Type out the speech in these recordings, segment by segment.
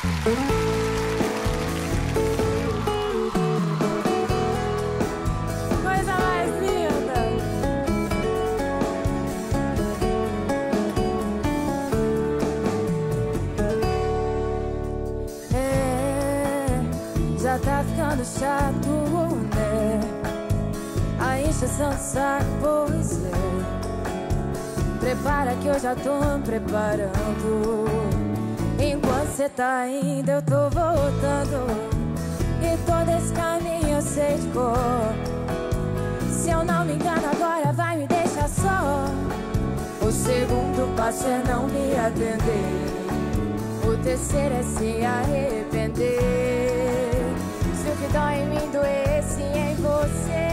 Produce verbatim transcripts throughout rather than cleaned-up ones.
Coisa mais linda. É, já tá ficando chato, né? A encheção de saco, pois é. Prepara que eu já tô me preparando. Enquanto cê tá indo, eu tô voltando. E todo esse caminho eu sei de cor. Se eu não me engano, agora vai me deixar só. O segundo passo é não me atender. O terceiro é se arrepender. Se o que dói em mim doesse em você,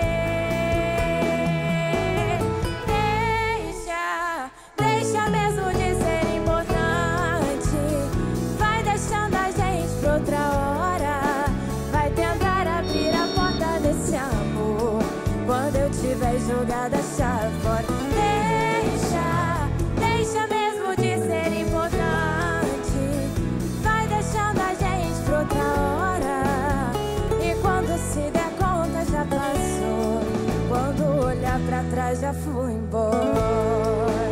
deixa, deixa mesmo de ser importante. Vai deixando a gente pra outra hora. Vai tentar abrir a porta desse amor quando eu tiver jogado a chave fora. Deixa, deixa mesmo de ser importante. Vai deixando a gente pra outra hora. E quando se der conta já passou. Quando olhar pra trás já fui embora.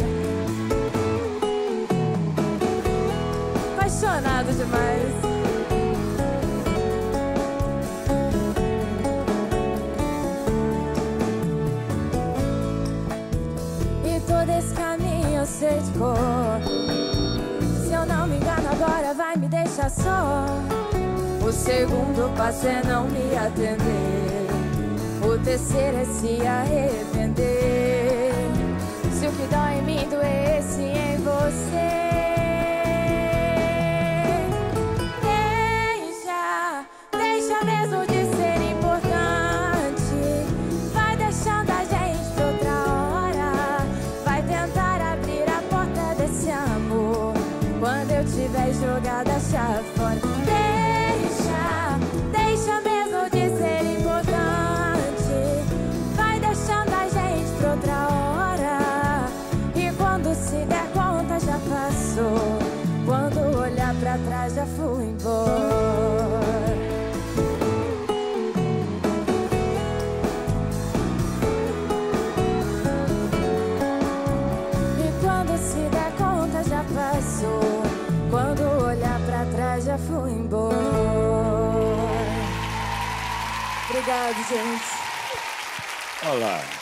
Apaixonado demais. Todo esse caminho eu sei de cor. Se eu não me engano, agora vai me deixar só. O segundo passo é não me atender. O terceiro é se arrepender. Se o que dói em mim doesse em você, deixa, deixa mesmo de ser importante. Vai deixando a gente pra outra hora. Vai tentar abrir a porta desse amor quando eu tiver jogado a chave fora. Deixa, deixa mesmo de ser importante. Vai deixando a gente pra outra hora. E quando se der conta já passou. Quando olhar pra trás já fui embora. Se der conta já passou. Quando olhar pra trás já fui embora. Obrigado, gente. Olá.